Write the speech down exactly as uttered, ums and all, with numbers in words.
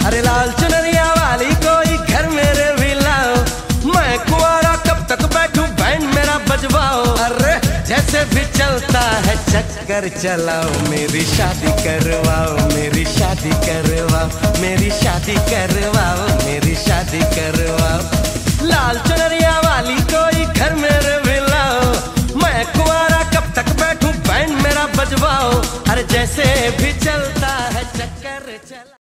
अरे लाल चुनरिया वाली कोई घर मेरे भी लाओ, मैं कुंवारा कब तक बैठूं बैंड मेरा बजवाओ। अरे जैसे भी चलता है चक्कर चलाओ, मेरी शादी करवाओ, मेरी शादी करवाओ, मेरी शादी करवाओ, मेरी शादी करवाओ। लाल चुनरिया वाली कोई घर मेरे भी लाओ, मैं कुंवारा कब तक बैठूं बैंड मेरा बजवाओ। अरे जैसे भी चलता है चक्कर चला